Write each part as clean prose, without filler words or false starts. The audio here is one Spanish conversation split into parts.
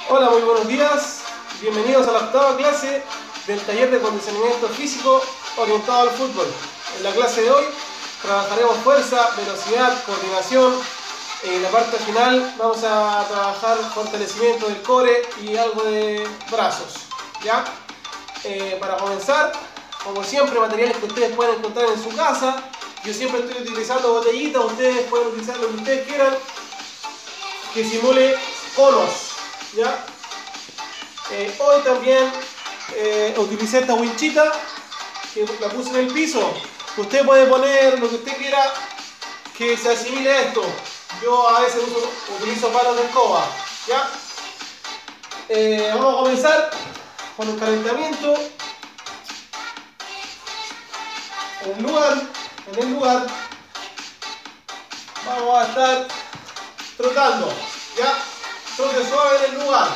Hola, muy buenos días. Bienvenidos a la octava clase del taller de condicionamiento físico orientado al fútbol. En la clase de hoy trabajaremos fuerza, velocidad, coordinación. En la parte final vamos a trabajar fortalecimiento del core y algo de brazos. ¿Ya? Para comenzar, como siempre, materiales que ustedes pueden encontrar en su casa. Yo siempre estoy utilizando botellitas, ustedes pueden utilizar lo que ustedes quieran que simule conos. ¿Ya? Hoy también utilicé esta winchita que la puse en el piso. Usted puede poner lo que usted quiera que se asimile a esto. Yo a veces utilizo palos de escoba. ¿Ya? Vamos a comenzar con el calentamiento. En el lugar vamos a estar trotando. ¿Ya? Trote suave en el lugar.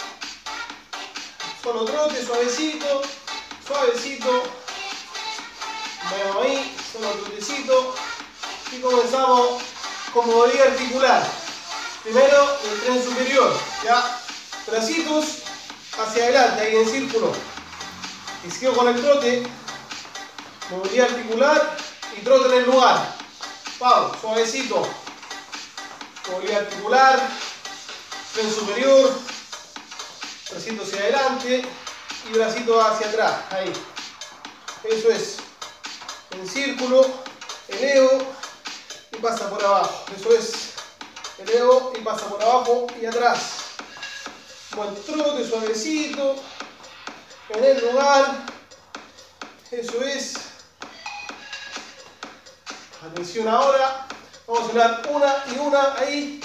Solo trote, suavecito, suavecito. Vamos ahí, solo trotecito. Y comenzamos con movilidad articular. Primero el tren superior, ¿ya? Bracitos hacia adelante, ahí en círculo. Y sigo con el trote. Movilidad articular y trote en el lugar. Pau, suavecito. Movilidad articular. Tren superior, bracito hacia adelante y bracito hacia atrás, ahí. Eso es. En círculo, elevo y pasa por abajo. Eso es. Elevo y pasa por abajo y atrás. Buen trote, suavecito. En el lugar. Eso es. Atención ahora. Vamos a sonar una y una ahí.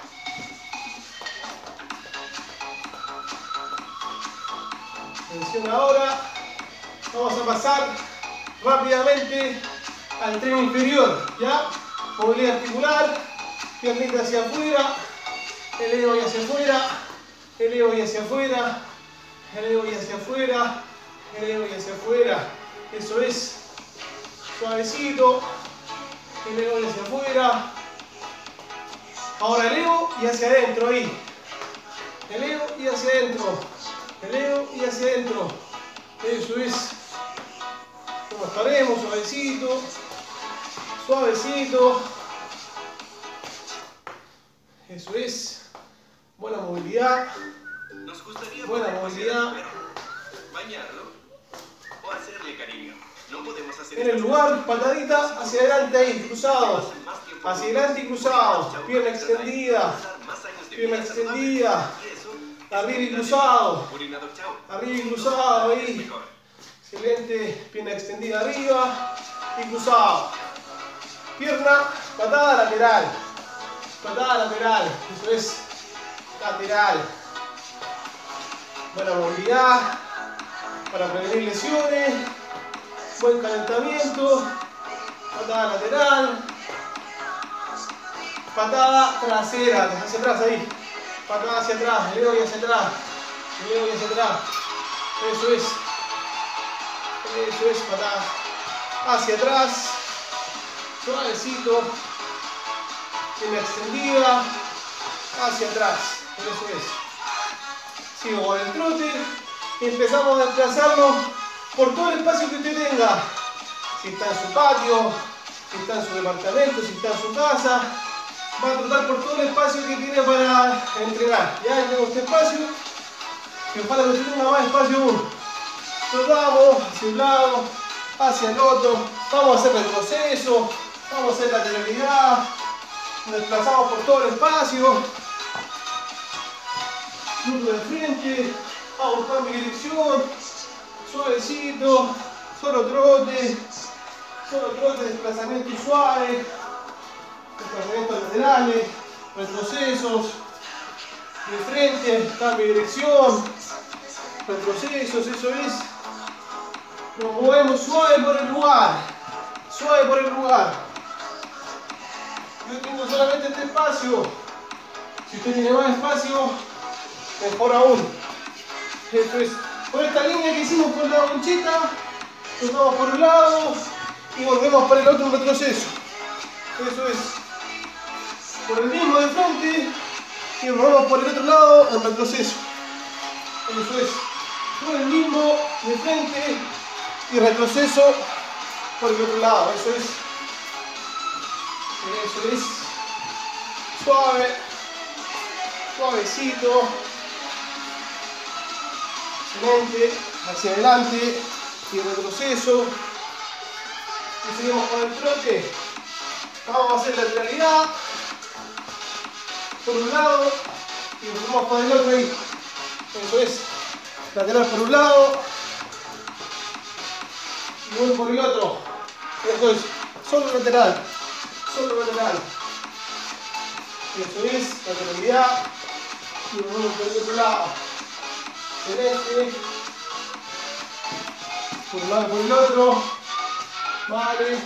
Atención ahora, vamos a pasar rápidamente al tren inferior, ¿ya? Movilidad articular, piernita hacia afuera, elevo y hacia afuera, elevo y hacia afuera, elevo y hacia afuera, elevo y hacia afuera. Eso es, suavecito, elevo y hacia afuera. Ahora elevo y hacia adentro, ahí. Elevo y hacia adentro. Elevo y hacia adentro. Eso es. Nos paremos, suavecito. Suavecito. Eso es. Buena movilidad. Buena movilidad. Bañarlo o hacerle cariño. No podemos hacer en el lugar, patadita hacia adelante ahí, cruzado. Hacia adelante y cruzado. Pierna extendida. Pierna extendida. Arriba y cruzado. Arriba y cruzado ahí. Excelente. Pierna extendida arriba y cruzado. Pierna, patada lateral. Patada lateral. Eso es lateral. Buena movilidad para prevenir lesiones. Buen calentamiento. Patada lateral. Patada trasera. Hacia atrás ahí. Patada hacia atrás, elevo y hacia atrás, elevo y hacia atrás. Eso es, patada hacia atrás, suavecito, pierna extendida, hacia atrás. Eso es. Sigo con el trote y empezamos a desplazarnos por todo el espacio que usted tenga. Si está en su patio, si está en su departamento, si está en su casa. Va a trotar por todo el espacio que tiene para entrenar. Ya tengo este espacio. Y ojalá que usted tenga más espacio aún. Trotamos hacia un lado, hacia el otro. Vamos a hacer retroceso. Vamos a hacer lateralidad. Nos desplazamos por todo el espacio. Punto de frente. Vamos a buscar mi dirección. Suavecito. Solo trote. Solo trote, desplazamiento suave. Desplazamientos laterales, retrocesos, de frente, cambio de dirección, retrocesos, eso es. Nos movemos suave por el lugar, suave por el lugar. Yo tengo solamente este espacio. Si usted tiene más espacio, mejor aún. Eso es. Por esta línea que hicimos con la winchita, nos vamos por un lado y volvemos para el otro, un retroceso. Eso es. Por el mismo de frente y nos vamos por el otro lado en retroceso. Eso es. Por el mismo de frente y retroceso por el otro lado. Eso es. Eso es. Suave. Suavecito. Excelente. Hacia adelante y retroceso. Y seguimos con el trote. Vamos a hacer lateralidad por un lado y nos vamos por el otro ahí. Eso es. Lateral por un lado y voy por el otro. Eso es. Solo lateral. Solo lateral. Eso es. Lateralidad y nos vamos por el otro lado. Excelente. Por un lado y por el otro. Vale.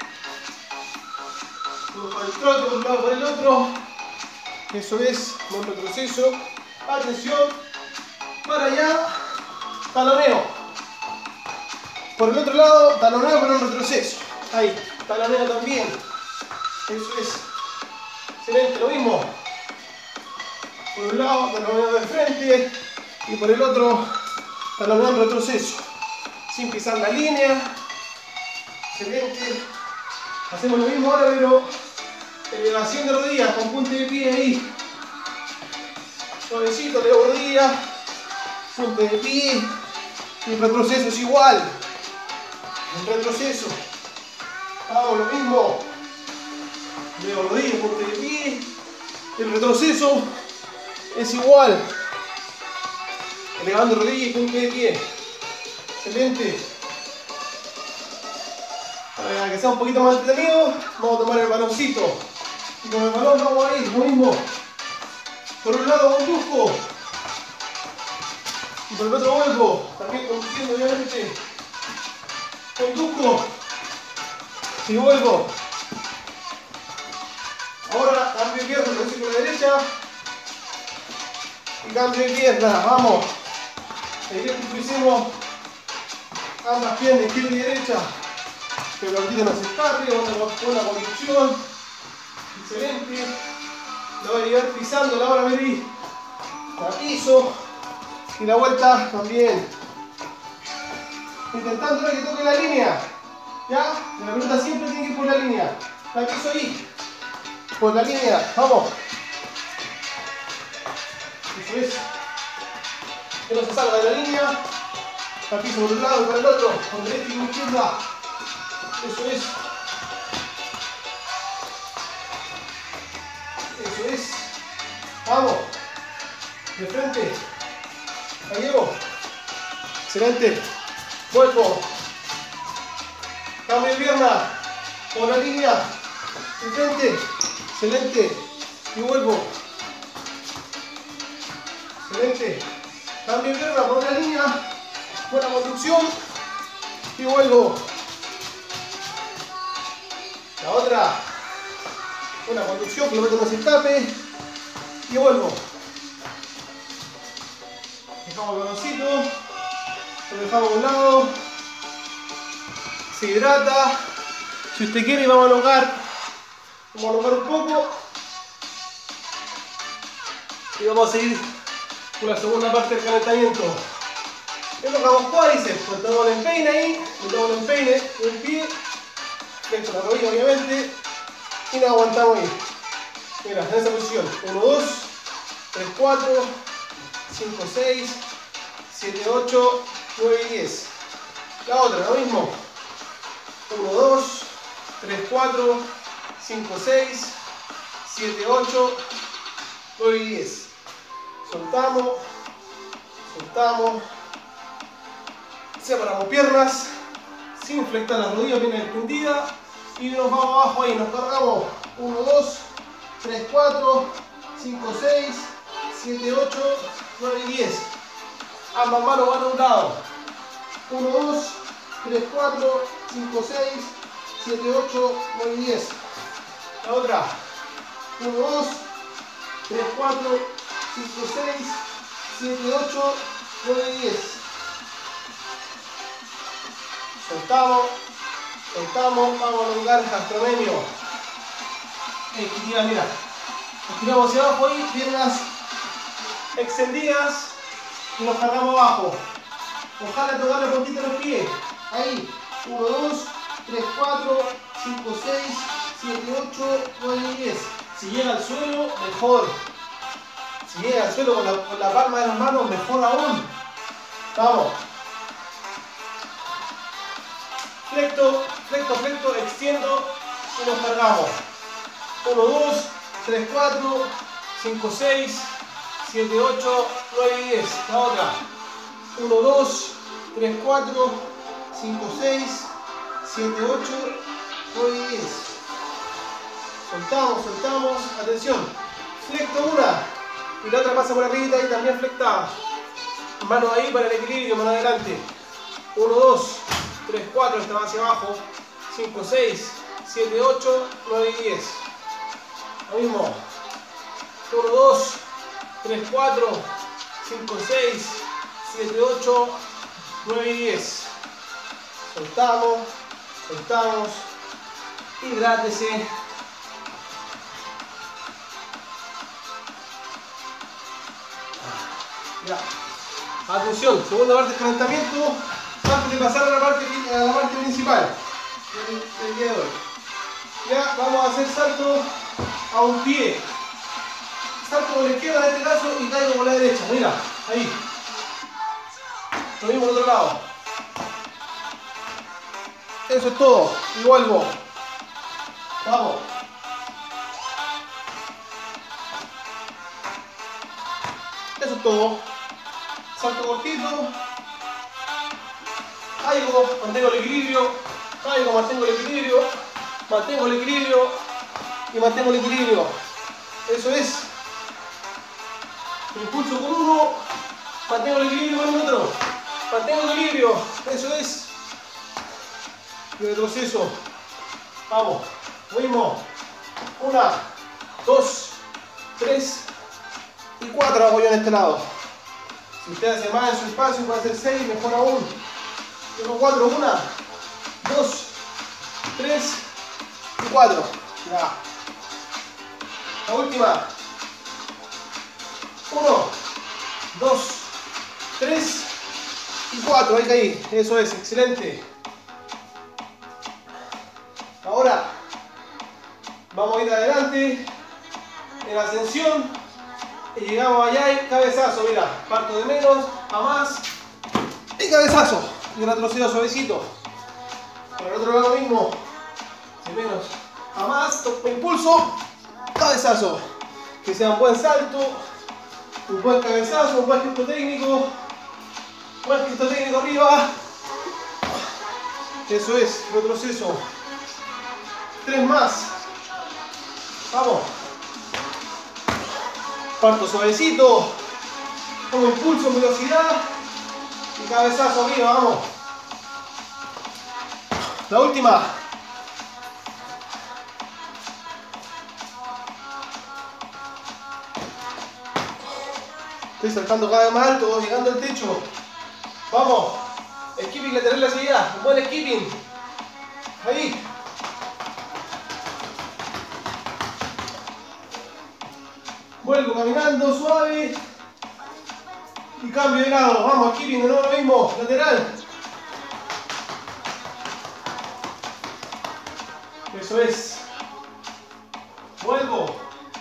Por el trote, por un lado por el otro. Eso es. Buen retroceso. Atención. Para allá. Taloneo. Por el otro lado, taloneo pero un retroceso. Ahí. Taloneo también. Eso es. Excelente. Lo mismo. Por un lado, taloneo de frente. Y por el otro, taloneo en retroceso. Sin pisar la línea. Excelente. Hacemos lo mismo ahora, pero elevación de rodillas con punta de pie ahí. Suavecito, elevo rodillas. Punta de pie. Y el retroceso es igual. El retroceso. Hago lo mismo. Elevo rodillas, punta de pie. El retroceso es igual. Elevando rodillas y punta de pie. Excelente. Para que sea un poquito más entretenido, vamos a tomar el baloncito. Y con el balón vamos a ir, lo mismo. Por un lado conduzco. Y por el otro vuelvo. También conduciendo, obviamente. Conduzco. Y vuelvo. Ahora cambio de pierna, lo hice con la derecha. Y cambio de pierna, vamos. La idea que hicimos ambas piernas, izquierda y derecha. Que la rodilla no se escape, buena conducción. Excelente. La voy a llevar pisando ahora, verí. La piso. Y la vuelta también. Intentando que toque la línea. ¿Ya? La pelota siempre tiene que ir por la línea. La piso ahí. Por la línea. Vamos. Eso es. Que no se salga de la línea. La piso por un lado y por el otro. Con derecha y con izquierda. Eso es. Eso es. Vamos. De frente. Ahí llevo. Excelente. Vuelvo. Cambio de pierna. Por la línea. De frente. Excelente. Y vuelvo. Excelente. Cambio de pierna por la línea. Buena conducción. Y vuelvo. La otra. Buena conducción, que lo meto en ese escape. Y vuelvo. Dejamos el baloncito. Lo dejamos a un lado. Se hidrata. Si usted quiere, vamos a elongar. Vamos a elongar un poco. Y vamos a seguir con la segunda parte del calentamiento. Elongamos cuádriceps. Metemos el empeine ahí. Metemos el empeine en el pie. Flecho la rodilla, obviamente. Y nos aguantamos ahí. Mira, en esa posición. 1, 2, 3, 4, 5, 6, 7, 8, 9 y 10. La otra, lo mismo. 1, 2, 3, 4, 5, 6, 7, 8, 9 y 10. Soltamos. Soltamos. Separamos piernas. Sin flectar las rodillas, bien extendidas. Y nos vamos abajo ahí. Nos cargamos. 1, 2, 3, 4, 5, 6, 7, 8, 9 y 10. Ambas manos van a un lado. 1, 2, 3, 4, 5, 6, 7, 8, 9 y 10. La otra. 1, 2, 3, 4, 5, 6, 7, 8, 9 y 10. Soltamos. Soltamos. Vamos a elongar el gastromemio. Estiramos, mira. Estiramos hacia abajo ahí. Piernas extendidas. y nos cargamos abajo. Ojalá tocar la puntita de los pies. Ahí. 1, 2, 3, 4, 5, 6, 7, 8, 9, 10. Si llega al suelo, mejor. Si llega al suelo con la palma de las manos, mejor aún. Vamos. Flecto, flecto, flecto, extiendo y nos cargamos. 1, 2, 3, 4, 5, 6, 7, 8, 9 y 10. La otra. 1, 2, 3, 4, 5, 6, 7, 8, 9 y 10. Soltamos, soltamos. Atención. Flecto una. Y la otra pasa por arriba y también flectada. Mano ahí para el equilibrio, mano adelante. 1, 2, 3, 4, esta va hacia abajo. 5, 6, 7, 8, 9 y 10. Lo mismo. 1, 2, 3, 4, 5, 6, 7, 8, 9 y 10. Soltamos, soltamos. Hidrátese. Ya. Atención, segunda parte de calentamiento antes de pasar a la parte principal del día de hoy. Ya vamos a hacer salto a un pie. Salto con la izquierda en este caso y caigo con la derecha. Mira, ahí. Lo mismo al otro lado. Eso es todo. Y vuelvo. Vamos. Eso es todo. Salto cortito. Caigo, mantengo el equilibrio. Caigo, mantengo el equilibrio. Mantengo el equilibrio. Y mantengo el equilibrio. Eso es. Impulso con uno. Mantengo el equilibrio con el otro. Mantengo el equilibrio. Eso es. Y retroceso. Vamos. Lo mismo. 1, 2, 3 y 4 hago yo en este lado. Si usted hace más en su espacio, puede hacer 6, mejor aún. Tengo 4, 1, 2, 3 y 4. Ya. La última. 1, 2, 3 y 4. Ahí caí. Eso es, excelente. Ahora vamos a ir adelante en ascensión y llegamos allá y cabezazo. Mira, parto de menos a más y cabezazo. Y retrocedo suavecito. Por el otro lado lo mismo. De menos a más, impulso, cabezazo. Que sea un buen salto, un buen cabezazo, un buen gesto técnico. Buen gesto técnico arriba. Eso es, retroceso. 3 más. Vamos. Parto suavecito. Pongo impulso en velocidad. Y cabezazo arriba, vamos. La última. Estoy saltando cada vez más alto, llegando al techo. Vamos. Skipping lateral hacia allá. Un buen skipping. Ahí. Vuelvo caminando suave. Y cambio de lado. Vamos, skipping de nuevo lo mismo. Lateral. Eso es. Vuelvo.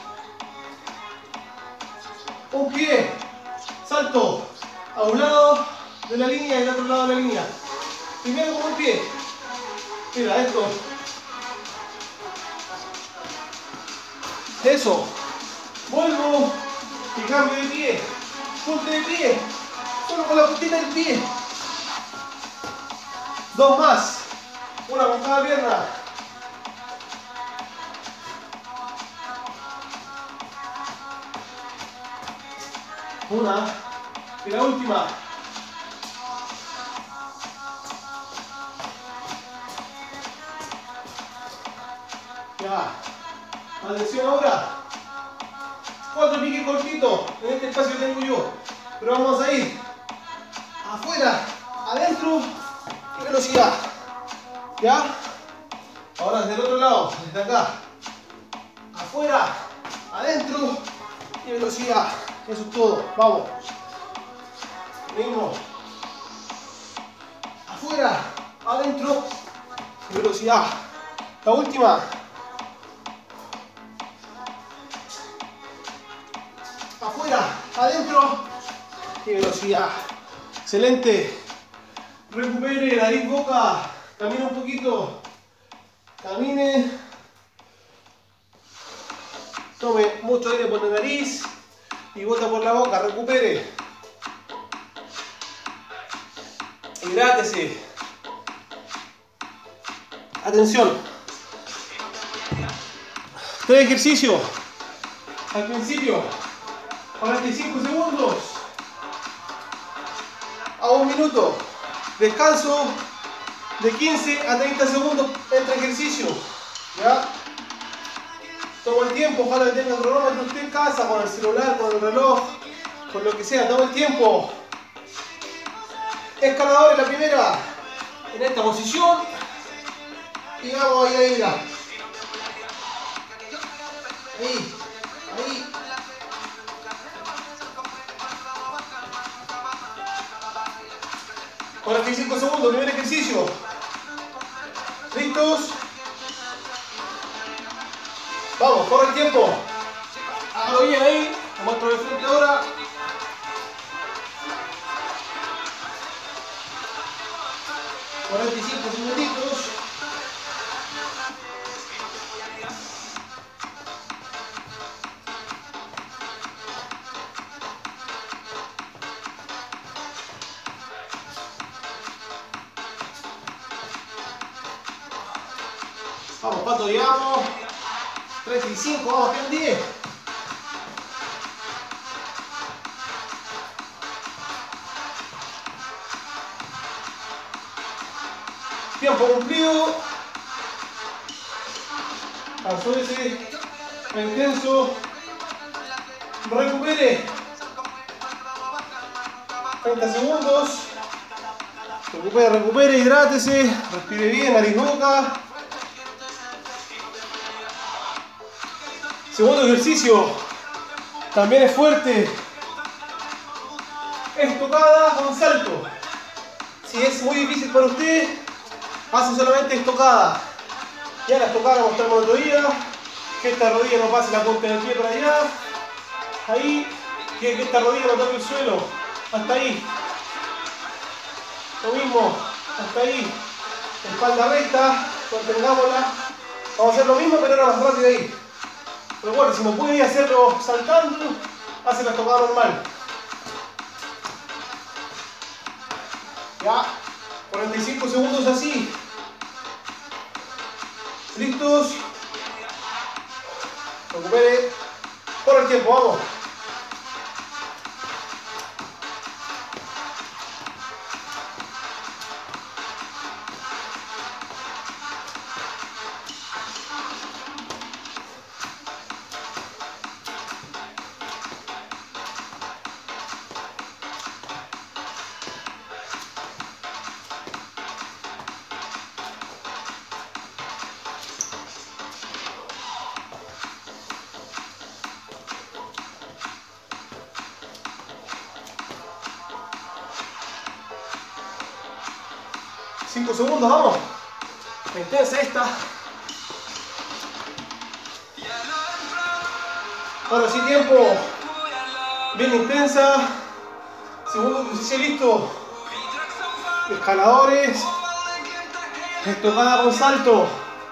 Un pie. Salto. A un lado de la línea y al otro lado de la línea. Primero con un pie. Mira esto. Eso. Vuelvo y cambio de pie. Punta de pie. Solo con la puntita del pie. 2 más. Una con cada pierna. Una. Y la última. Ya. Atención ahora. 4 piques cortitos. En este espacio tengo yo. Pero vamos a ir afuera, adentro y velocidad. ¿Ya? Ahora desde el otro lado, desde acá. Afuera, adentro y velocidad. Eso es todo. Vamos. Mismo. Afuera, adentro, velocidad. La última. Afuera, adentro y velocidad. Excelente. Recupere nariz, boca. Camine un poquito. Camine. Tome mucho aire por la nariz y bota por la boca. Recupere. Hidrátese. Atención. 3 ejercicios. Al principio, 45 segundos a 1 minuto. Descanso de 15 a 30 segundos entre ejercicios. ¿Ya? Toma el tiempo, ojalá que tenga el cronómetro usted en casa, con el celular, con el reloj, con lo que sea. Toma el tiempo. Escalador en la primera, en esta posición. Y vamos ahí, ahí, mira. Ahí, ahí. Ahora 45 segundos, primer ejercicio. ¿Listos? Vamos, corre el tiempo. Hágalo bien ahí. Lo muestro de frente ahora. $45 minutitos. Vamos, ¿cuánto llevamos? 35, vamos, quedan 10. Tiempo cumplido. Pasó ese intenso. Recupere. 30 segundos. Recupere, recupere, hidrátese. Respire bien, nariz, boca. Segundo ejercicio, también es fuerte, estocada con salto. Si es muy difícil para usted, hace solamente estocada. Ya la estocada la mostramos el otro día, que esta rodilla no pase la punta del pie para allá. Ahí, que esta rodilla no toque el suelo, hasta ahí. Lo mismo, hasta ahí. Espalda recta, contengámosla. Vamos a hacer lo mismo, pero ahora más rápido ahí. Recuerda, si no puede hacerlo saltando, hace la estocada normal. Ya, 45 segundos así. ¿Listos? Recupere. Corre el tiempo, vamos. Cinco segundos, vamos. Intensa esta. Ahora sí, tiempo. Bien intensa. Segundo ejercicio listo. Escaladores. Estocada con salto.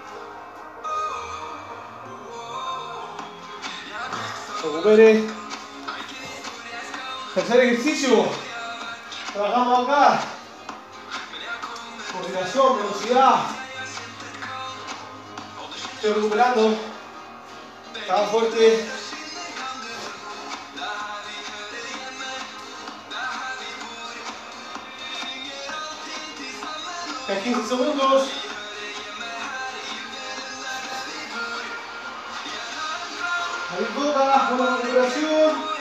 Recupere. Tercer ejercicio. Trabajamos acá. Coordinación, velocidad. Estoy recuperando. Estaba fuerte. En 15 segundos. Ahí toca, buena recuperación.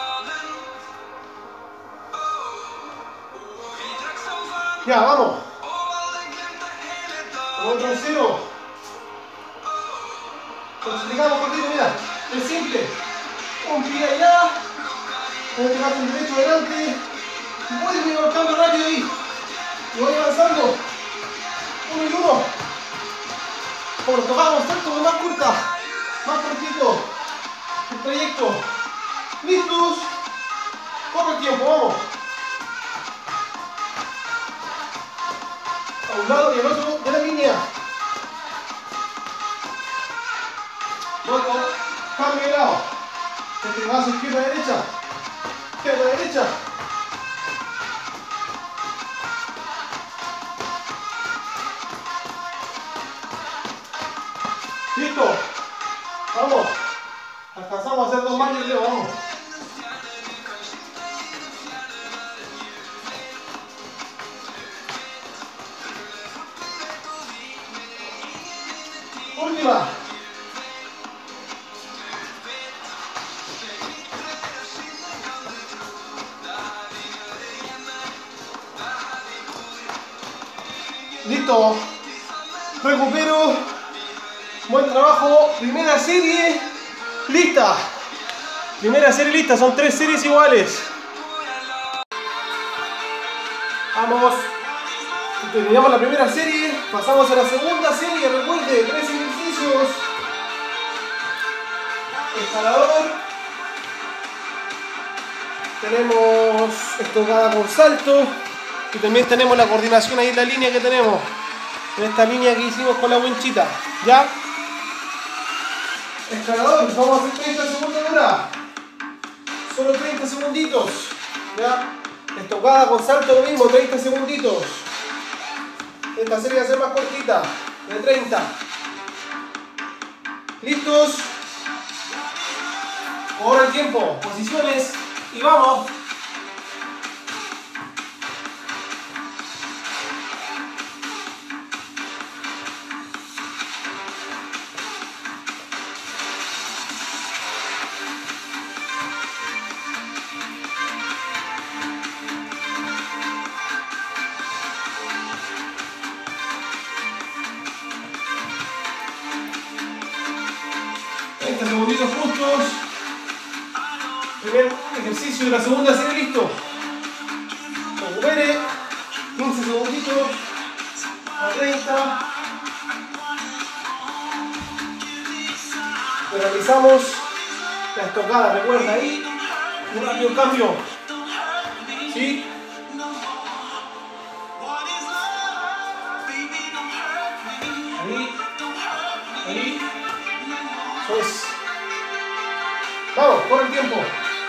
Ya, vamos. Otro cero. Nos explicamos cortito, mira. Es simple. Un pie allá. Un brazo derecho adelante. Vuelve al cambio rápido ahí. Y voy avanzando. 1 y 1. Como lo tocamos tanto, más corta. Más cortito. El trayecto. ¿Listos? Corre el tiempo, vamos. A un lado y al otro de la línea. Luego, cambio de lado. Este brazo izquierda a derecha. Izquierda a derecha. Listo. Vamos. Alcanzamos a hacer 2 más y Leo, vamos. Última. Listo. Recupero. Buen trabajo. Primera serie lista. Primera serie lista. Son 3 series iguales. Vamos. Terminamos la primera serie. Pasamos a la segunda serie. Recuerde, 3 ejercicios. Escalador. Tenemos estocada con salto. Y también tenemos la coordinación ahí en la línea que tenemos. En esta línea que hicimos con la winchita. ¿Ya? Escalador, vamos a hacer 30 segundos ahora. Solo 30 segunditos. ¿Ya? Estocada con salto lo mismo, 30 segunditos. Esta serie va a ser más cortita, de 30. ¿Listos? Ahora el tiempo, posiciones y vamos. Segunditos justos. Primer ejercicio de la segunda serie, listo. Recupere. 15 segunditos. A 30. Realizamos la estocada, recuerda ahí. Un rápido cambio. ¿Sí? Ahí. Ahí. Eso es. Vamos, por el tiempo.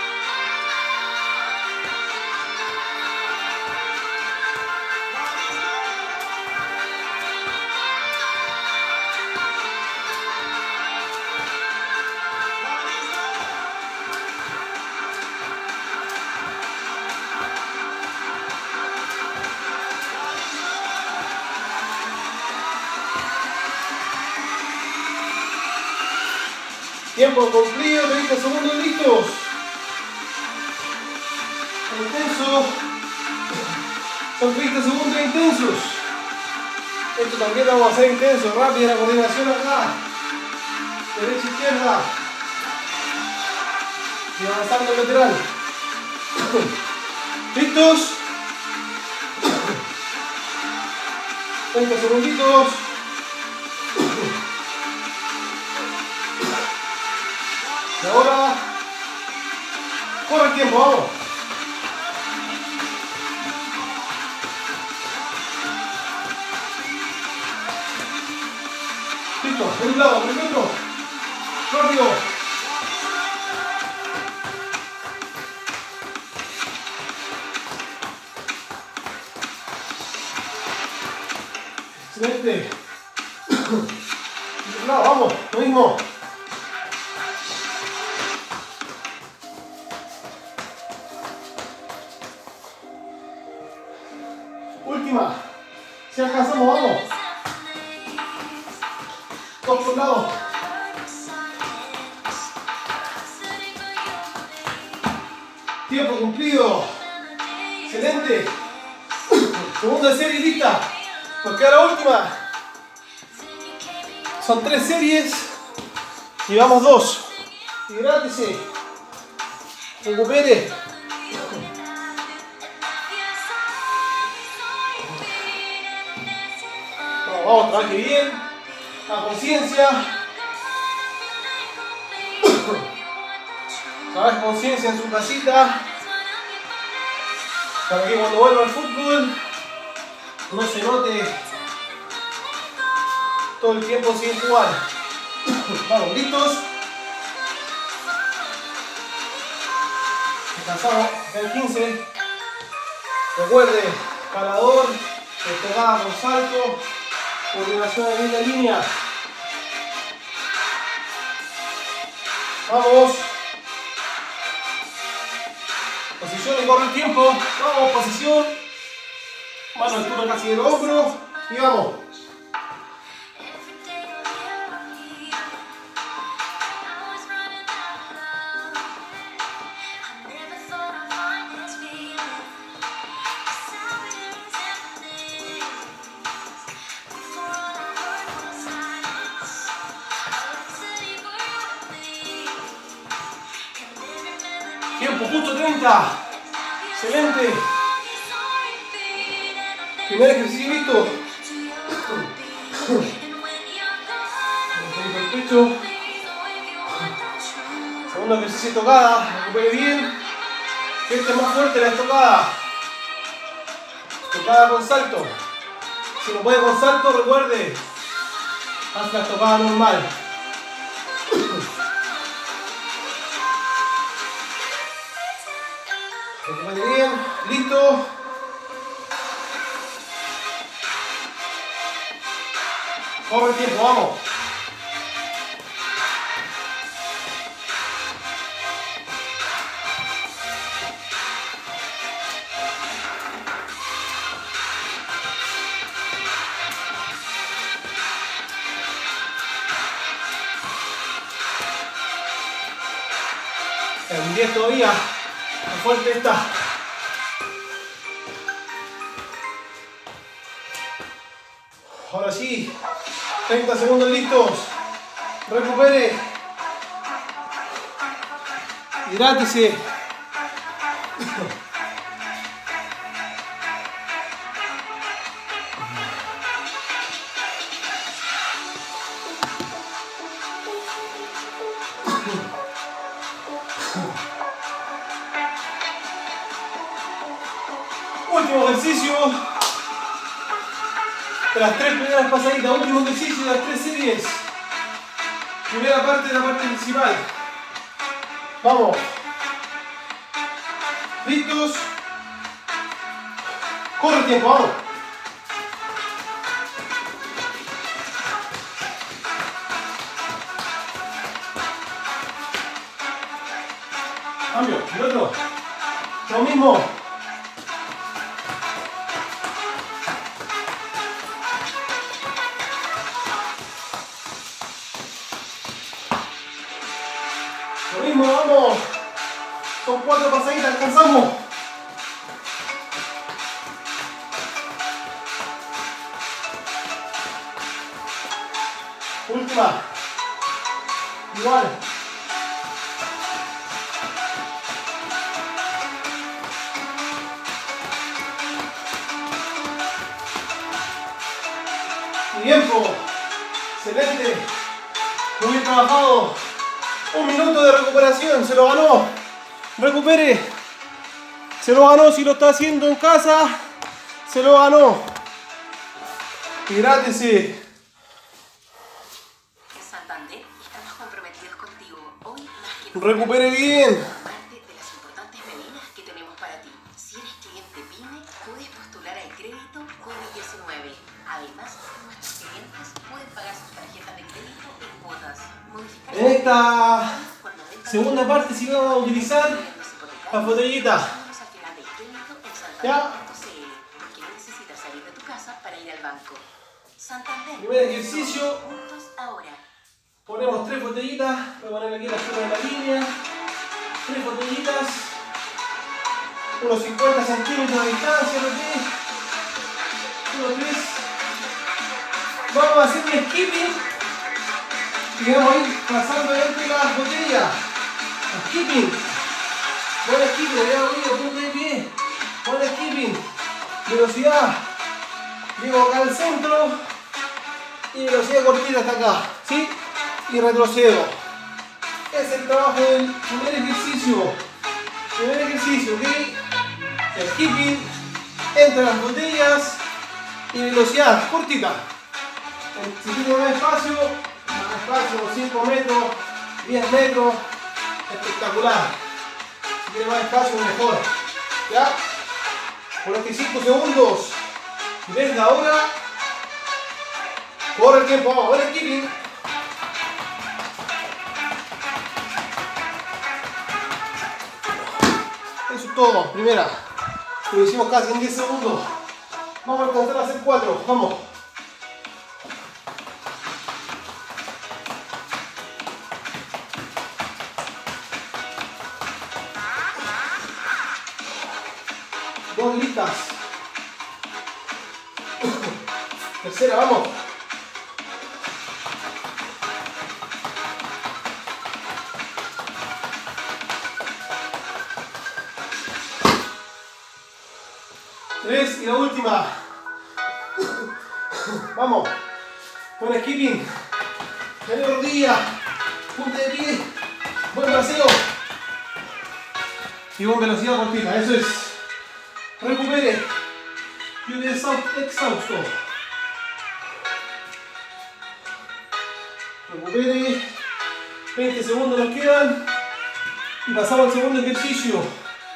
Tiempo cumplido, 30 segundos listos. Intenso. Son 30 segundos intensos. Esto también lo vamos a hacer intenso. Rápida la coordinación acá. Derecha, izquierda. Y avanzando el lateral. ¿Listos? 30 segunditos. Y ahora, corre el tiempo, vamos. Listo, por un lado, por el otro. Rápido. Excelente. Por un lado, vamos, lo mismo. Última. Si alcanzamos, vamos. Dos por un lado. Tiempo cumplido. Excelente. Segunda serie lista. Nos queda la última. Son 3 series. Llevamos 2. Hidrátese. Recupere. Vamos, trabaje bien. A conciencia. Trabaje conciencia en su casita. Para que cuando vuelva al fútbol no se note todo el tiempo sin jugar. Vamos, listos. Descansamos el 15. Recuerde, escalador, estocada con salto, coordinación en la línea. Vamos. Posición y corre el tiempo. Vamos, posición. Mano altura casi del hombro. Y vamos. Tiempo justo 30. Excelente. Primer ejercicio listo. El pecho. Segundo ejercicio estocada. Recupere bien. Este es más fuerte la estocada. Estocada con salto. Si no puede con salto, recuerde. Haz la estocada normal. Recupere bien. Listo. Corre el tiempo, vamos. En 10 todavía. Más fuerte está. Ahora sí. 30 segundos listos. Recupere. Hidrátese. Último ejercicio. De las 3 primeras pasaditas, último ejercicio de las 3 series. Primera parte de la parte principal. Vamos. ¿Listos? Corre el tiempo, vamos. Cambio, el otro. Lo mismo. Lo mismo, vamos. Son 4 pasaditas, alcanzamos. Última. Igual. Tiempo. Excelente. Muy bien trabajado. 1 minuto de recuperación, se lo ganó. Recupere. Se lo ganó si lo está haciendo en casa. Se lo ganó. Hidrátese. Santander, estamos comprometidos contigo. Hoy más que Recupere bien. parte de las importantes medidas que tenemos para ti. Si eres cliente PYME, puedes postular al crédito COVID-19. Además, nuestros clientes pueden pagar sus tarjetas de crédito en cuotas. Modificar En esta segunda parte sí vamos a utilizar la botellita. al final del crédito en Ya. Santander.cl, porque no necesitas salir de tu casa para ir al banco. Santander. Primer ejercicio. Juntos ahora. Ponemos 3 botellitas. Voy a poner aquí la zona de la línea. 3 botellitas. Unos 50 centímetros de distancia, ¿no? 1, 3. Vamos a hacer un skipping. Y vamos a ir pasando entre las botellas. Skipping. Buen skipping, allá arriba, punto de pie. Buen skipping. Velocidad. Llego acá al centro. y velocidad cortita hasta acá, ¿sí? Y retrocedo. Es el trabajo del primer ejercicio. Primer ejercicio, ¿ok? El hippie, entre las botellas y velocidad cortita. Si tiene más espacio, 5 metros, 10 metros, espectacular. Si tiene más espacio, mejor. ¿Ya? 45 segundos. Desde ahora, corre el tiempo, vamos, buen keeping. Eso es todo, primera. Lo hicimos casi en 10 segundos. Vamos a alcanzar a hacer 4, vamos. Dos listas. Tercera, vamos. Tres y la última. Vamos. Buen skipping. Media rodilla. Punta de pie. Buen paseo. Y con velocidad cortita. Eso es. Recupere. Yo exhausto. Recupere. 20 segundos nos quedan. Y pasamos al segundo ejercicio.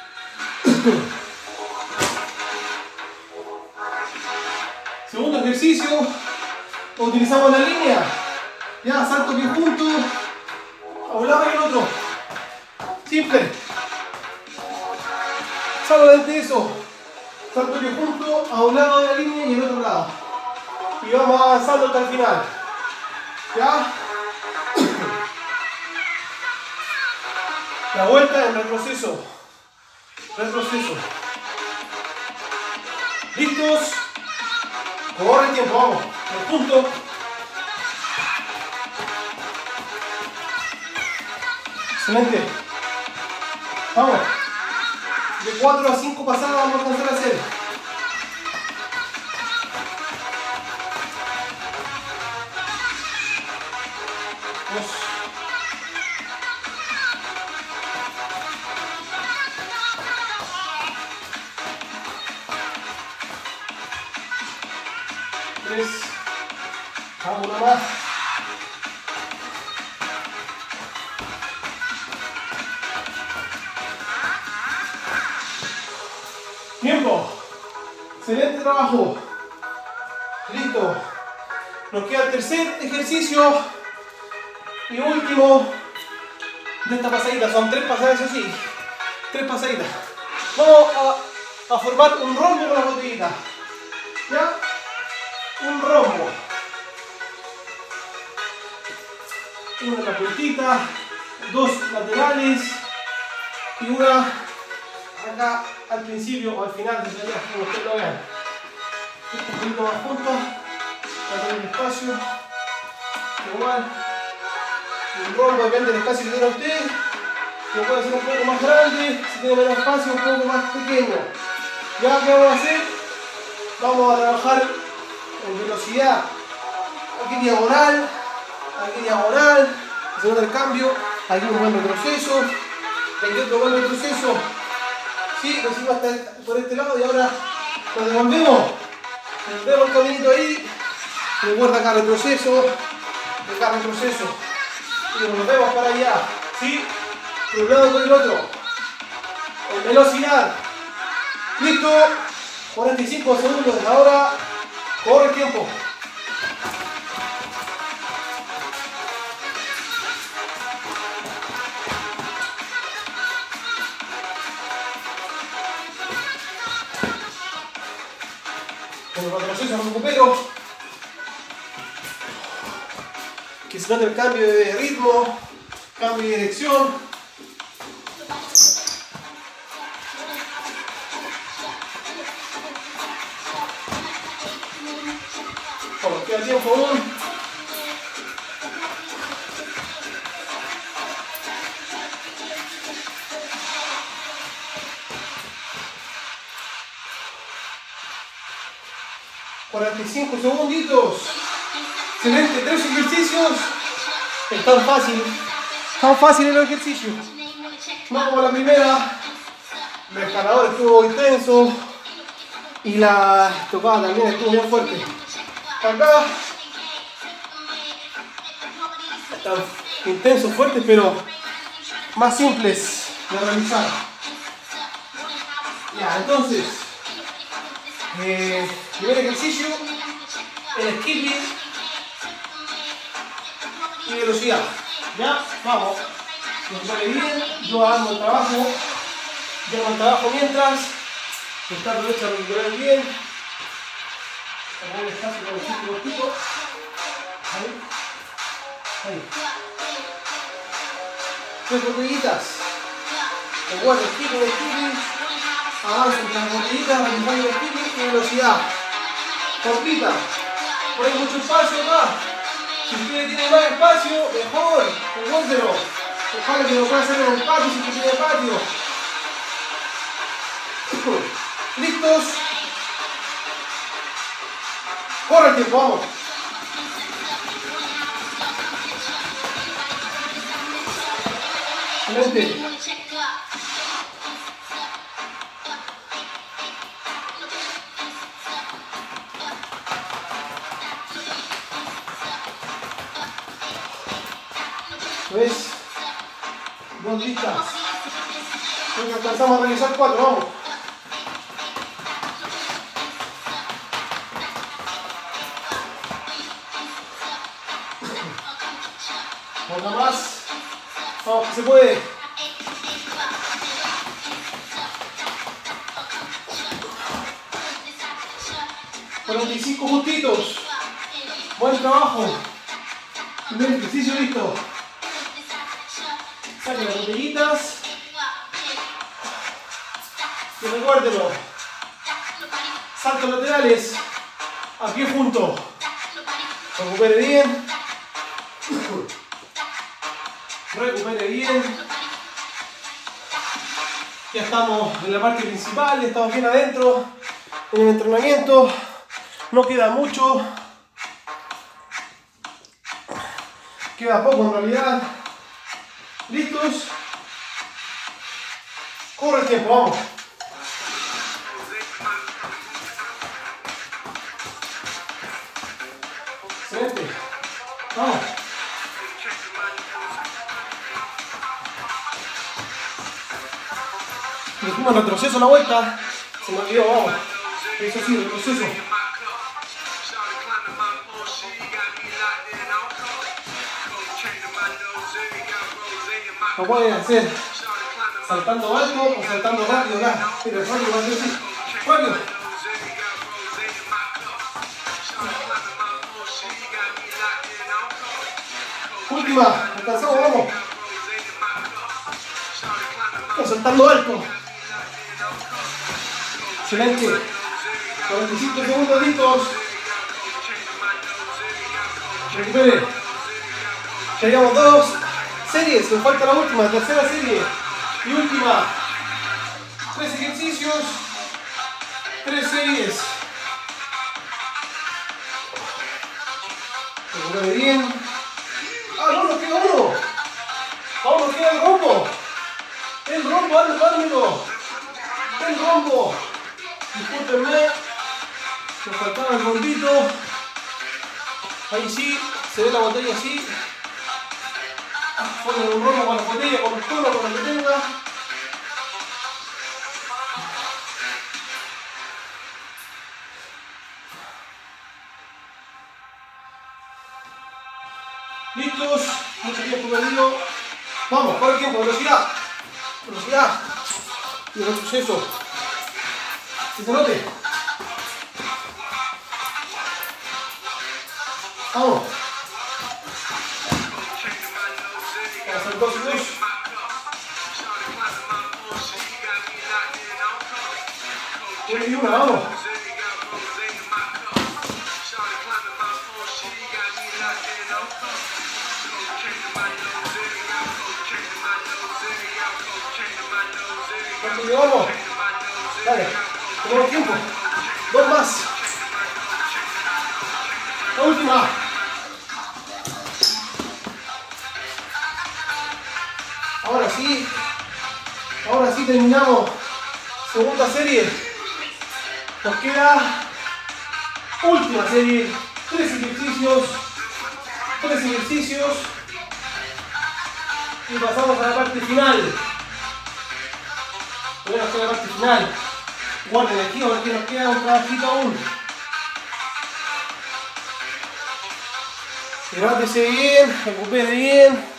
Segundo ejercicio. Utilizamos la línea. Ya, salto pie junto. A un lado y al otro. Simple. Solamente eso. Salto pie junto, a un lado de la línea y al otro lado. Y vamos avanzando hasta el final. ¿Ya? La vuelta en retroceso. Retroceso. ¿Listos? Corre el tiempo, vamos. Al punto. Excelente. Vamos. De 4 a 5 pasadas vamos a alcanzar a hacer. Dos. Tres. Vamos, una más. Tiempo. Excelente trabajo. Listo. Nos queda el tercer ejercicio y último de esta pasadita. Son 3 pasadas, eso sí. 3 pasaditas. Vamos a formar un rombo con la botellita. ¿Ya? Un rombo. Una en la puntita, 2 laterales y una acá al principio o al final de la como ustedes lo vean. Un poquito más juntos para tener espacio. Igual. Un rombo depende del espacio que tenga usted. Lo puede hacer un poco más grande, si tiene menos espacio, un poco más pequeño. Ya, ¿qué vamos a hacer? Vamos a trabajar en velocidad. Aquí diagonal, haciendo el cambio. Aquí un buen retroceso, aquí otro buen retroceso. Sí, lo hicimos hasta por este lado y ahora nos devolvemos el caminito ahí. Recuerda acá retroceso, acá retroceso. Y nos volvemos para allá. ¿Sí? De un lado con el otro. En velocidad. Listo. 45 segundos. Ahora corre el tiempo. Con el retroceso recupero. Que se note el cambio de ritmo, cambio de dirección. Bueno, queda tiempo aún. ...45 segunditos. Excelente, 3 ejercicios. Es tan fácil el ejercicio. No como la primera. El escalador estuvo intenso y la tocada también estuvo muy fuerte. Acá están intensos, fuertes, pero más simples de realizar. Ya, entonces, primer ejercicio, el skipping y velocidad. Ya, vamos. Nos sale bien, yo hago el trabajo. Yo hago el trabajo mientras. Estar derecha a recuperar bien. Poner el espacio con el círculo chico. Ahí. Ahí. 3 botellitas. El guardo, skipping. Avanzo entre las botellitas, realizando el skipping y velocidad. Cortita. No hay mucho espacio acá. Si ustedes tienen más espacio, mejor. Recuérdelo. Ojalá que lo puedan hacer en el patio si usted tiene patio. ¿Listos? Corre el tiempo, vamos. Excelente. ¿Ves? 2 listas. Creo que alcanzamos a realizar 4, vamos. Otra más. Vamos, que se puede. Con 25 justitos. Buen trabajo. Primer ejercicio listo. Saquen las botellitas. Y recuérdenlo. Saltos laterales. A pie junto. Recupere bien. Recupere bien. Ya estamos en la parte principal, ya estamos bien adentro en el entrenamiento. No queda mucho. Queda poco en realidad. ¿Listos? Corre el tiempo, vamos. Excelente. Vamos. Me fuimos retroceso a la vuelta. Se me olvidó, vamos. Eso sí, retroceso. Lo pueden hacer saltando alto o saltando rápido acá. Pero rápido va a ser así. Rápido. Última. Alcanzamos, vamos. Saltando alto. Excelente. 45 segundos listos. Recupere. Ya llevamos 2 series. Nos falta la última, tercera serie. Y última. 3 ejercicios. 3 series. Recupere bien. ¡Ah, no! ¡Nos queda uno! ¡Aún nos queda el rombo! ¡El rombo, ánimo! ¡El rombo! Discúlpenme. Nos faltaba el rombito. Ahí sí, se ve la botella así. Ponen un rombo con la botella, con el cono, con lo que tenga. ¿Listos? Mucho tiempo perdido. Vamos, corre el tiempo, velocidad. Velocidad. Y retroceso. Que se note. Vamos. Vamos a hacer 2 y 2. Una y una, vamos. Vamos. Dale, tenemos tiempo. 2 más. La última. Ahora sí terminamos. Segunda serie. Nos queda última serie. 3 ejercicios. Y pasamos a la parte final. Bueno, hasta la parte final. Guarden aquí porque nos queda un trabajito aún. Hidrátese bien, recupere bien.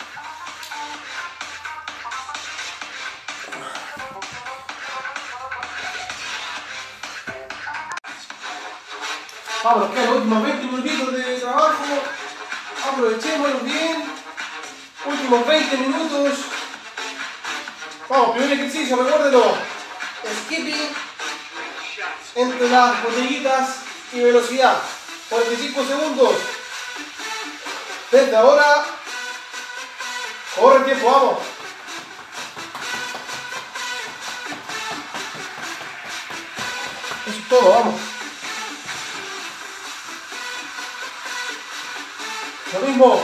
Vamos, nos quedan los últimos 20 minutitos de trabajo. Aprovechémoslo bien. Últimos 20 minutos. Vamos, primer ejercicio, recuérdenlo. Skipping entre las botellitas y velocidad. 45 segundos. Desde ahora. Corre el tiempo, vamos. Eso es todo, vamos. Lo mismo.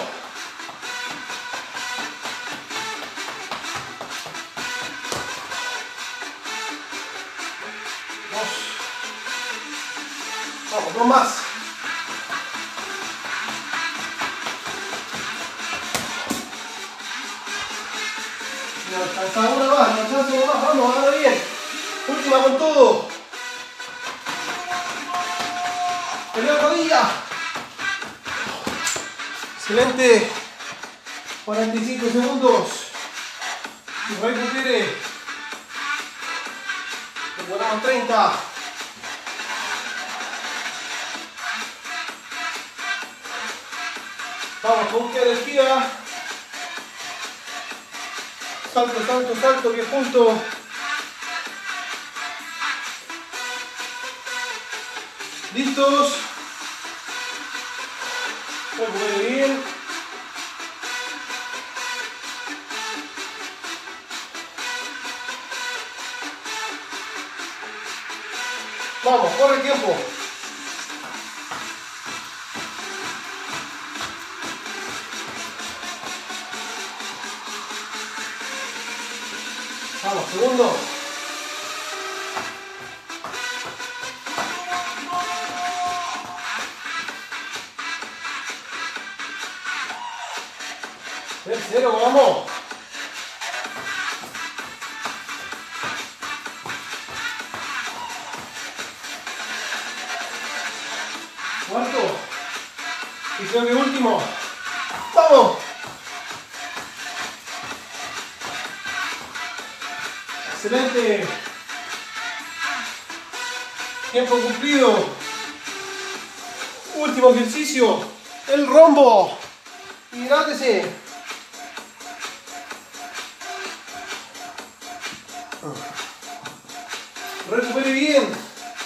Vamos, dos más. No alcanza una más, vamos, ahora bien. Última con todo. Pelea rodilla. Excelente. 45 segundos. Y recupere. Recuperamos 30. Vamos, con búsqueda de esquiva. Salto, pie junto. ¿Listos? Recupere bien. Vamos, corre el tiempo. Vamos, segundo. Tercero, vamos. Cuarto. Y creo que último. ¡Vamos! Excelente. Tiempo cumplido. Último ejercicio. El rombo. Hidrátese. Recupere bien.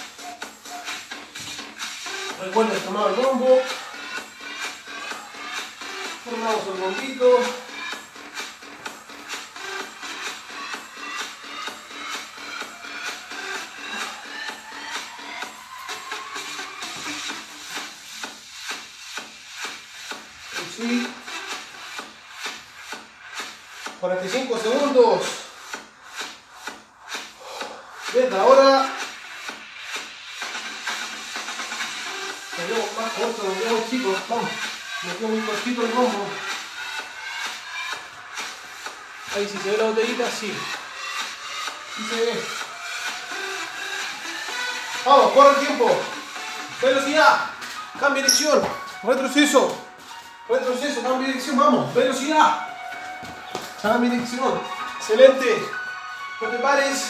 Recuerda tomar el rombo. Formamos el rombito. Sí. 45 segundos. Desde ahora. Nos vemos más corto, nos vemos chicos. Vamos. Me quedo muy cortito el rombo. Ahí si se ve la botellita, sí. Sí se ve. Vamos, corre el tiempo. Velocidad. Cambia dirección. Retroceso. Cambia dirección, vamos. Velocidad. Cambia dirección. Excelente. No te pares.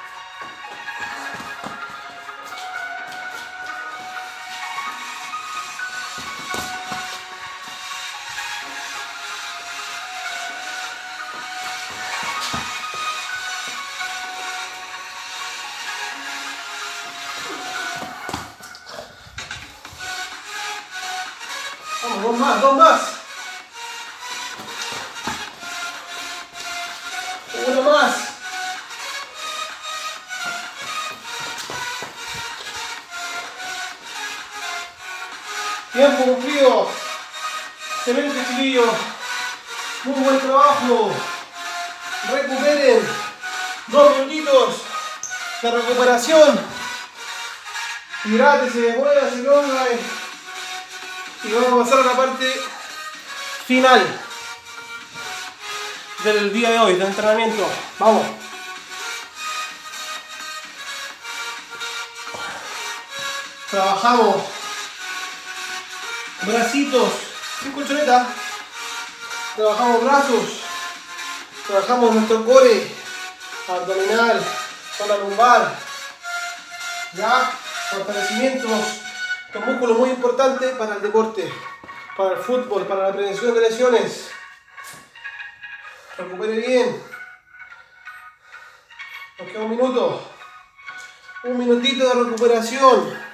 Vamos, dos más. Uno más. Tiempo cumplido. Excelente, chiquillos. Muy buen trabajo. recuperen. 2 minutitos de recuperación. Hidrátese, muévase, longa. Y vamos a pasar a la parte final del día de hoy, del entrenamiento. Vamos. Trabajamos bracitos sin colchoneta. Trabajamos brazos. Trabajamos nuestro core abdominal, zona lumbar. Ya, fortalecimientos. Estos músculos muy importantes para el deporte, para el fútbol, para la prevención de lesiones. Recupere bien. Nos queda un minuto. Un minutito de recuperación.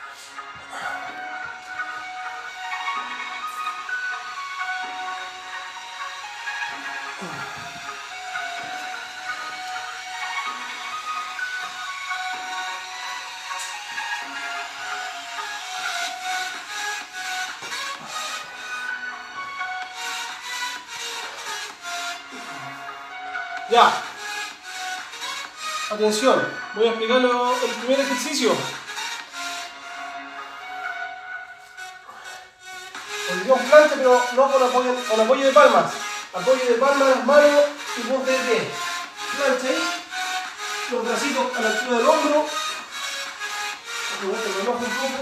Ya. Atención, voy a explicar el primer ejercicio. Posición plancha, pero no con apoyo de palmas. Apoyo de palmas, las manos y punta de pie. Plancha ahí, los bracitos a la altura del hombro. Voy a reloj un poco.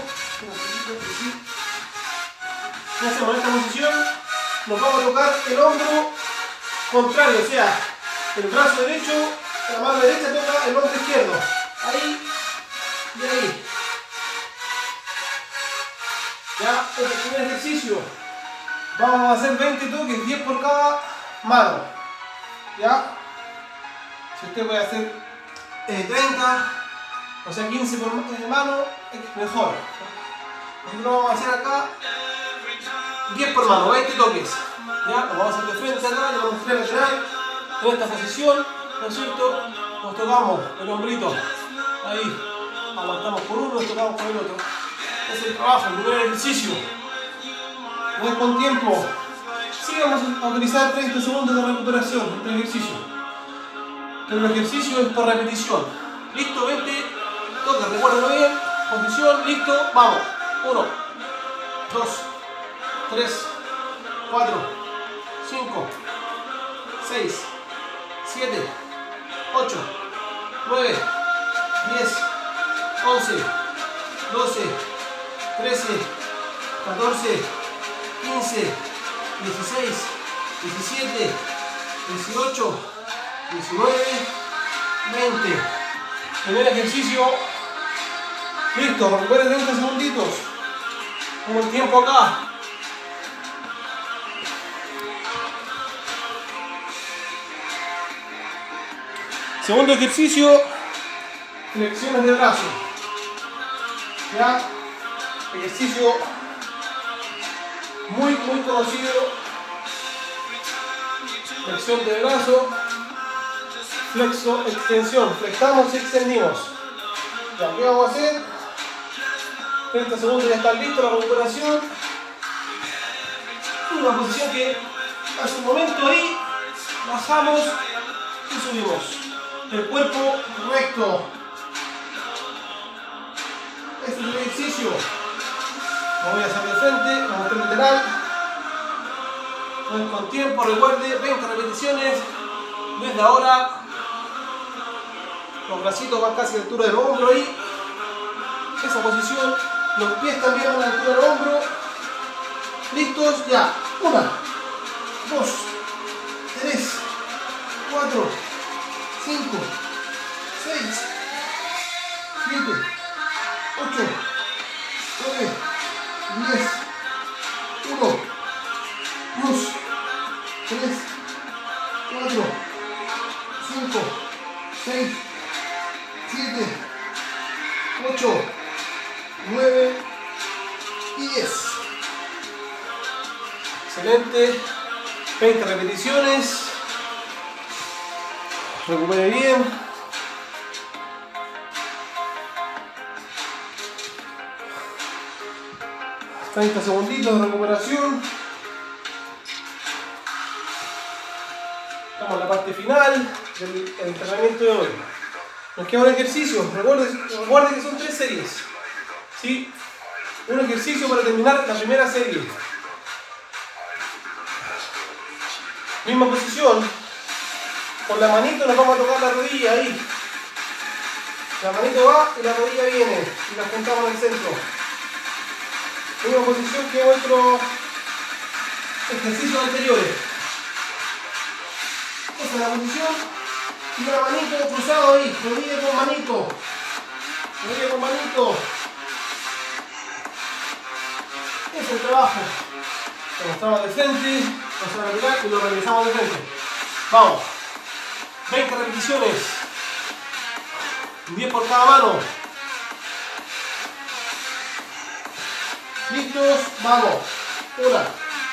¿Qué hacemos en esta posición? Nos vamos a tocar el hombro contrario, o sea, el brazo derecho, la mano derecha toca el hombro izquierdo. Ahí y ahí. Ya, este es el primer ejercicio. Vamos a hacer 20 toques, 10 por cada mano. Ya. Si usted puede hacer 30, o sea 15 por mano, mejor. Nosotros vamos a hacer acá 10 por mano, 20 toques. Ya, lo vamos a hacer de frente acá, yo lo mostré lateral. En esta posición, ¿no es cierto? Nos tocamos el hombrito. Ahí. Aguantamos por uno, nos tocamos por el otro. Ese es el trabajo, el primer ejercicio. No es con tiempo. Sí, vamos a utilizar 30 segundos de recuperación entre ejercicio. Pero el ejercicio es por repetición. Listo, 20. Toca, recuérdenlo bien. Posición, listo, vamos. 1, 2, 3, 4, 5, 6, 7, 8, 9, 10, 11, 12, 13, 14, 15, 16, 17, 18, 19, 20. Primer ejercicio. Listo, recuperen 30 segunditos. Como el tiempo acá. Segundo ejercicio, flexiones de brazo. Ya, ejercicio muy conocido. Flexión de brazo, flexo, extensión. Flexamos y extendimos. Ya, ¿qué vamos a hacer? 30 segundos, ya está listo la recuperación. Una posición que hace un momento ahí, bajamos y subimos. El cuerpo recto. Este es el ejercicio. Lo voy a hacer de frente, lo mostré lateral. Con tiempo, recuerde, 20 repeticiones. Desde ahora, los bracitos van casi a la altura del hombro ahí. Esa posición, los pies también van a la altura del hombro. ¿Listos? Ya. 1, 2, 3, 4, 5, 6, 7, 8, 9, 10, 1, 2, 3, 4, 5, 6, 7, 8, 9 y 10. Excelente. 20 repeticiones. Recupere bien. ...30 segunditos de recuperación. Estamos a la parte final del entrenamiento de hoy. Nos queda un ejercicio. Recuerden que son 3 series. ¿Sí? Un ejercicio para terminar la primera serie. Misma posición. Con la manito nos vamos a tocar la rodilla ahí. La manito va y la rodilla viene. Y la juntamos en el centro. Misma posición que otros ejercicios anteriores. Esa es la posición. Y la manito cruzado ahí. Rodilla con manito. Rodilla con manito. Ese es el trabajo. Lo mostramos de frente. Vamos a retirar y lo realizamos de frente. Vamos. 20 repeticiones. 10 por cada mano. ¿Listos? Vamos. 1, 2,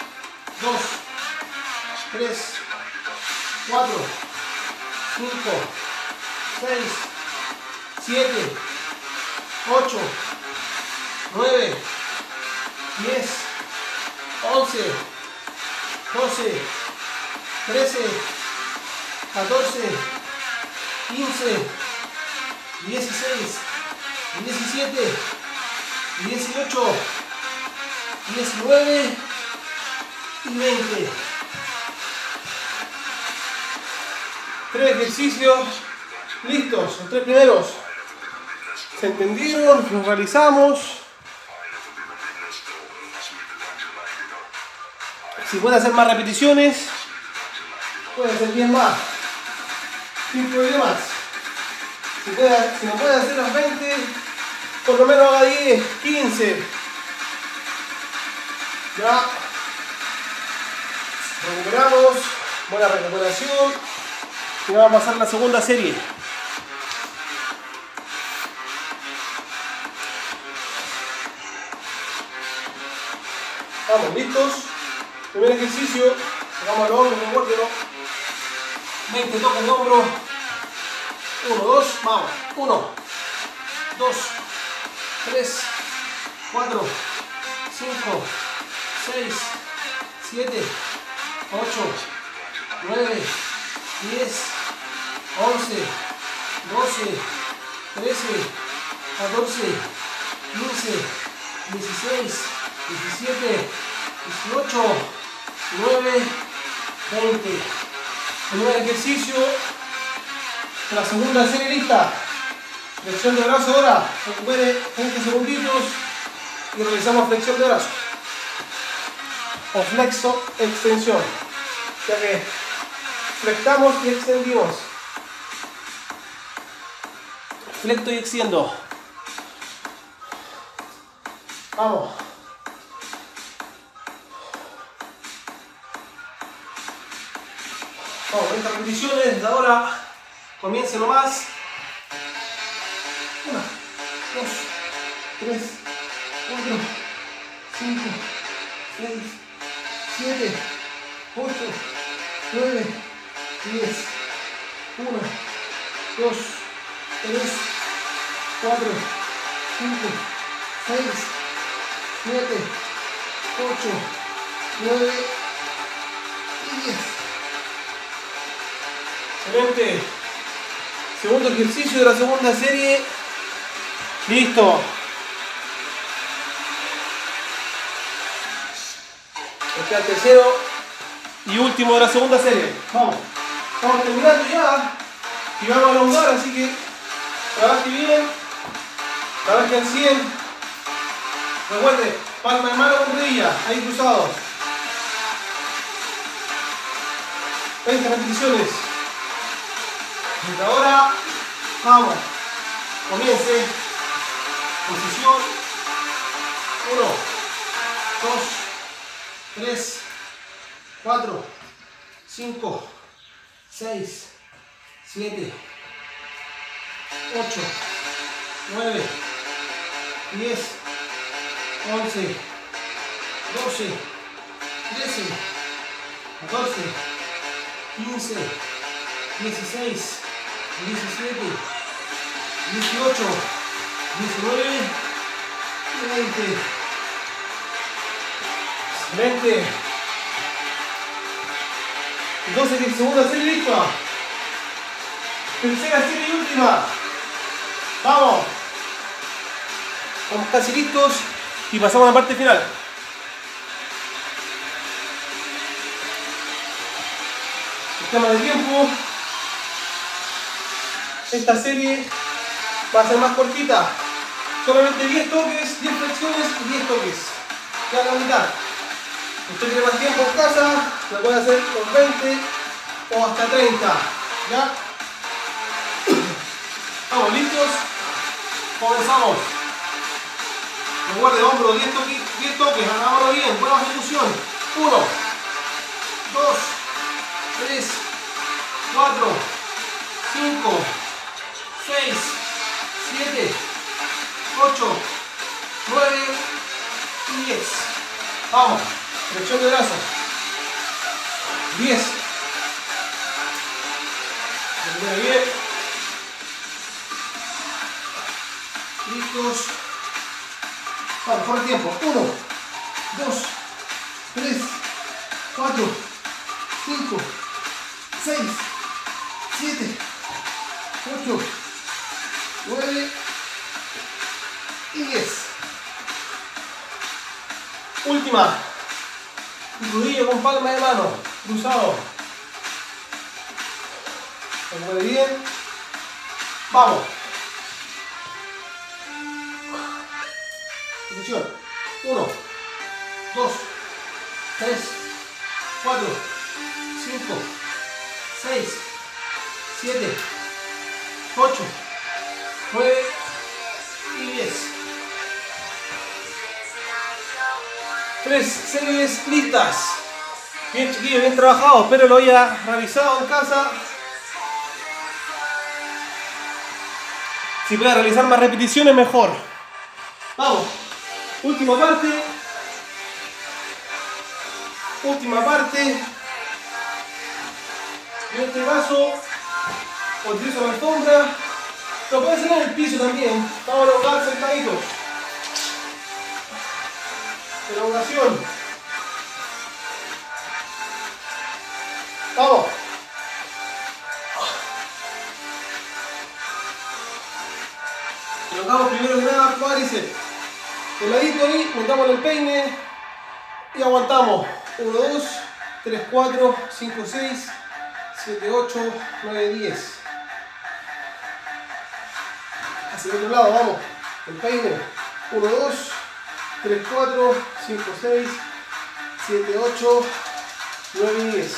3, 4, 5, 6, 7, 8, 9, 10, 11, 12, 13, 14, 15, 16, 17, 18, 19 y 20. 3 ejercicios listos, los 3 primeros. ¿Se entendieron? Los realizamos. Si pueden hacer más repeticiones, pueden hacer 10 más. Sin problemas. Si no pueden hacer las 20, por lo menos haga 10, 15. Ya. Recuperamos. Buena recuperación. Y vamos a pasar a la segunda serie. Vamos, listos. Primer ejercicio. Sacamos los hombros, recuérdenlo. 20 toques de hombro. 1, 2, vamos. 1, 2, 3, 4, 5, 6, 7, 8, 9, 10, 11, 12, 13, 14, 15, 16, 17, 18, 19, 20. Primer ejercicio de la segunda serie lista. Flexión de brazo ahora. Recupere 20 segunditos y realizamos flexión de brazo. O flexo extensión. Ya que flectamos y extendimos. Flecto y extiendo. Vamos. Vamos, 20 repeticiones. Desde ahora comience nomás. 1, 2, 3, 4, 5, 6, 7, 8, 9, 10, 1, 2, 3, 4, 5, 6, 7, 8, 9 y 10. Excelente. Segundo ejercicio de la segunda serie. Listo. Este es el tercero y último de la segunda serie. Vamos. Estamos terminando ya. Y vamos a elongar, así que trabaje bien. Trabaje al 100. Recuerde, palma de mano con rodilla. Ahí cruzados. 20 repeticiones. Desde ahora, vamos. Comience. Posición. 1, 2, 3, 4, 5, 6, 7, 8, 9, 10, 11, 12, 13, 14, 15, 16, 17, 18, 19 y 20. Excelente. Entonces, segunda serie lista. Tercera serie y última. Vamos. Estamos casi listos y pasamos a la parte final. Sistema de tiempo. Esta serie va a ser más cortita. Solamente 10 toques, 10 flexiones y 10 toques. Ya la mitad. Usted tiene más tiempo en casa, lo puede hacer con 20 o hasta 30. ¿Ya? ¿Estamos listos? Comenzamos. Recuerde, hombro, 10 toques, hagámoslo bien, buena ejecución. 1, 2, 3, 4, 5, 6, 7, 8, 9 y 10. Vamos, flexión de brazo. 10. Muy bien. Listos. Vamos, por el tiempo. 1, 2, 3, 4, 5, 6, 7, 8, 9 y 10. Última. Rodilla con palma de mano. Cruzado. Se mueve bien. Vamos. Posición. 1, 2, 3, 4, 5, 6, 7, 8, 9 y 10. 3 series listas. Bien chiquillos, bien trabajados. Espero lo haya realizado en casa. Si puede realizar más repeticiones, mejor. Vamos. Última parte. Última parte. En este caso, utilizo la alfombra. Lo puede hacer en el piso también. Vamos a elongar sentaditos. Elongación. Vamos. Elongamos primero que nada cuádriceps. El ladito ahí, metamos el peine y aguantamos. 1, 2, 3, 4, 5, 6, 7, 8, 9, 10. Hacia el otro lado, vamos. El peine. 1, 2, 3, 4, 5, 6, 7, 8, 9 y 10.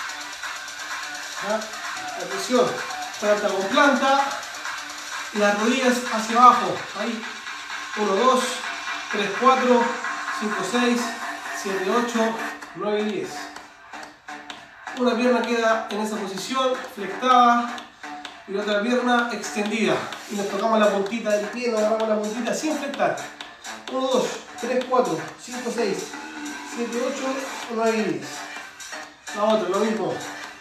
Atención. Planta con planta. Y las rodillas hacia abajo. Ahí. 1, 2, 3, 4, 5, 6, 7, 8, 9 y 10. Una pierna queda en esa posición, flectada, y la otra pierna extendida. Y nos tocamos la puntita del pie, nos agarramos la puntita sin flectar. 1, 2, 3, 4, 5, 6, 7, 8, 9 y 10. La otra, lo mismo.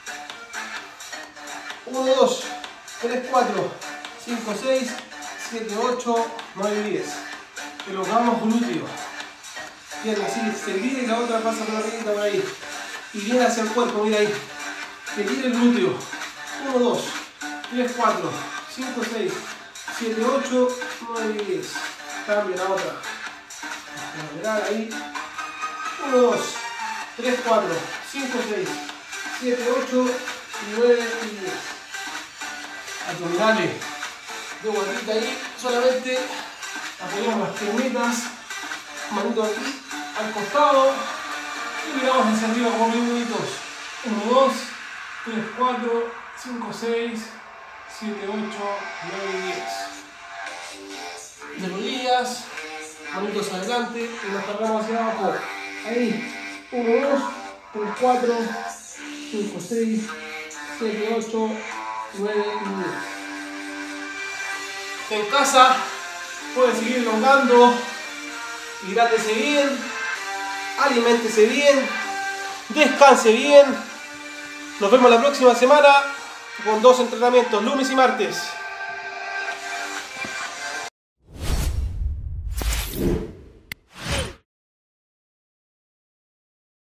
1, 2, 3, 4, 5, 6, 7, 8, 9 y 10. Elongamos glúteo. Pierna así extendida y la otra pasa por la pierna por ahí. Y viene hacia el cuerpo, mira ahí. Que tire el glúteo. 1, 2, 3, 4, 5, 6, 7, 8, 9 y 10. Cambio la otra. Lateral ahí. 1, 2, 3, 4, 5, 6, 7, 8, 9 y 10. Abdominales. De guatita ahí. Solamente apoyamos las piernitas. Manito aquí al costado. Y miramos hacia arriba como minutos. 1, 2, 3, 4, 5, 6, 7, 8, 9 y 10. De rodillas, manitos adelante y nos cargamos hacia abajo. Ahí. 1, 2, 3, 4, 5, 6, 7, 8, 9 y 10. En casa pueden seguir elongando. Hidrátese bien, aliméntese bien, descanse bien. Nos vemos la próxima semana con 2 entrenamientos, lunes y martes.